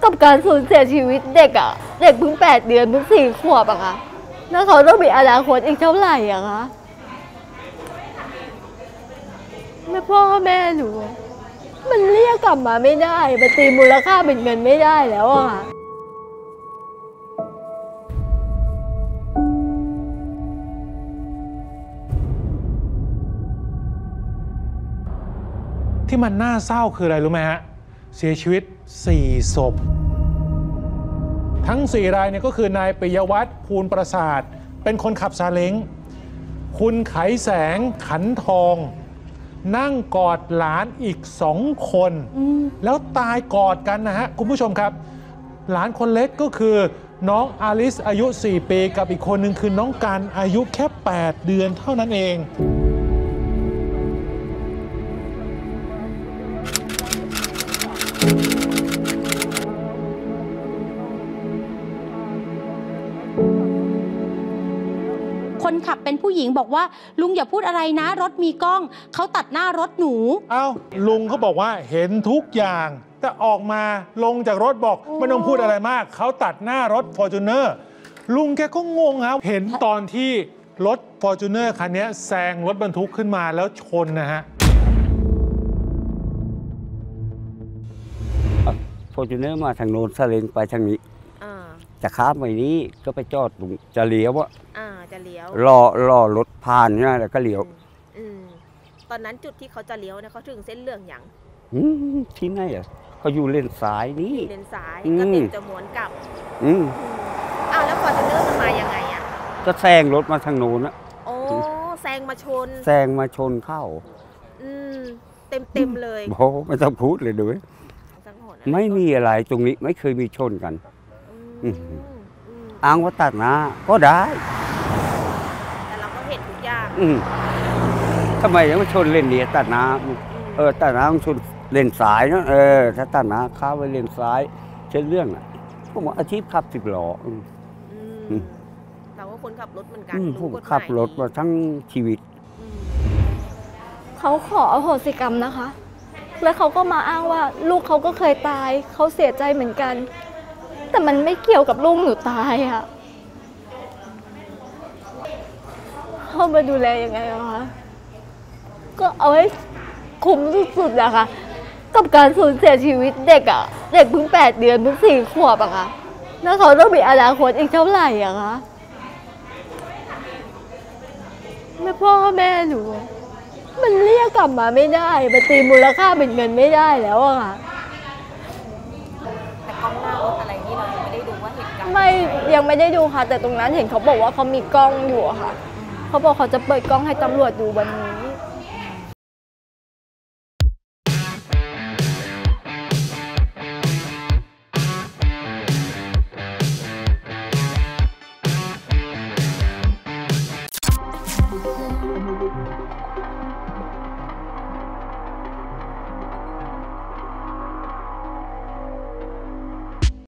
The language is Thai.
กับการสูญเสียชีวิตเด็กอะเด็กเพิ่ง8 เดือนเพิ่ง4 ขวบอะค่ะแล้วเขาต้องมีอนาคตอีกเท่าไหร่อะคะแม่พ่อแม่หนูมันเรียกกลับมาไม่ได้มันตีมูลค่าเป็นเงินไม่ได้แล้วอะค่ะที่มันน่าเศร้าคืออะไรรู้ไหมฮะเสียชีวิต4 ศพทั้ง4 รายเนี่ยก็คือนายปิยวัฒน์ภูลประสาทเป็นคนขับซาเล้งคุณไขแสงขันทองนั่งกอดหลานอีก2 คนแล้วตายกอดกันนะฮะคุณผู้ชมครับหลานคนเล็กก็คือน้องอาลิสอายุ4 ปีกับอีกคนหนึ่งคือน้องกันอายุแค่8 เดือนเท่านั้นเองคนขับเป็นผู้หญิงบอกว่าลุงอย่าพูดอะไรนะรถมีกล้องเขาตัดหน้ารถหนูลุงเขาบอกว่าเห็นทุกอย่างแต่ออกมาลงจากรถบอกไม่ต้องพูดอะไรมากเขาตัดหน้ารถ Fortuner ลุงแกก็งงครับเห็นตอนที่รถ Fortuner คันนี้แซงรถบรรทุกขึ้นมาแล้วชนนะฮะ Fortuner มาทางโน้นซาเล้งไปทางนี้จะข้ามไปนี้ก็ไปจอดตรงจะเลี้ยวจะเลี้ยวรอรถผ่านเนี่ยแล้วก็เลี้ยวตอนนั้นจุดที่เขาจะเลี้ยวเนี่ยเขาถึงเส้นเหลืองอย่างที่ไหนอ่ะเขาอยู่เลนซ้ายนี่เลนซ้ายก็เต็มจะม้วนกลับแล้วฟอร์จูเนอร์มันมายังไงอ่ะก็แซงรถมาทางโน้นอะโอ้แซงมาชนเข้าเต็มเลยโอ้ไม่ต้องพูดเลยด้วยไม่มีอะไรตรงนี้ไม่เคยมีชนกันอ้างว่าตัดหน้าก็ได้แต่เราก็เห็นทุกอย่างทำไมยังไม่ชนเลนนี้ตัดหน้าตัดหน้าต้องชนเลนซ้ายนะถ้าตัดหน้าเข้าไปเลนซ้ายเช่นเรื่องอ่ะผมว่าอาชีพขับ10 ล้อเราก็คนขับรถเหมือนกันผมขับรถมาทั้งชีวิตเขาขออโหสิกรรมนะคะแล้วเขาก็มาอ้างว่าลูกเขาก็เคยตายเขาเสียใจเหมือนกันแต่มันไม่เกี่ยวกับลูกหนูตายอะเขามาดูแลยังไงอะคะก็เอาให้คุ้มสุดๆอะค่ะกับการสูญเสียชีวิตเด็กอะเด็กเพิ่ง8 เดือนเพิ่ง4 ขวบอะค่ะแล้วเขาต้องมีอนาคตอีกเท่าไหร่อะคะแม่พ่อแม่หนูมันเรียกกลับมาไม่ได้มันตีมูลค่าเป็นเงินไม่ได้แล้วอะค่ะแต่กล้องหน้ารถอะไรนี่เรายังไม่ได้ดูว่าเหตุการณ์ยังไม่ได้ดูค่ะแต่ตรงนั้นเห็นเขาบอกว่าเขามีกล้องอยู่ค่ะเขาบอกเขาจะเปิดกล้องให้ตำรวจดูวันนี้